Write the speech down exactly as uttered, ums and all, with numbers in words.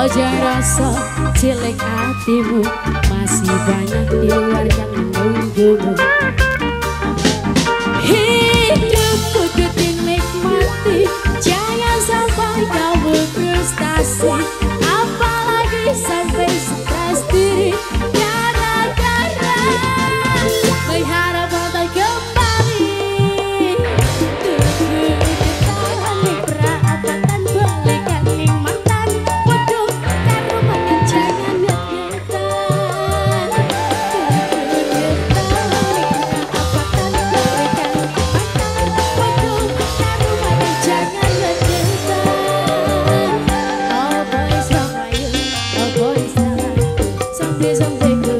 Ojo rasa cilik hatimu, masih banyak di luar yang menunggumu. Hidup kudu dinikmati, jangan sampai kau berfrustasi, apalagi sampai stres diri gara-gara mengharap mantan kembali. Tunggu ditahan nih perapatan, balikan nih mantan, bodoh karo mantan jangan ngegetan. Tunggu ditahan nih perapatan, balikan nih mantan, bodoh karo mantan jangan ngegetan. Oh boy sama you, oh boy sama, someday someday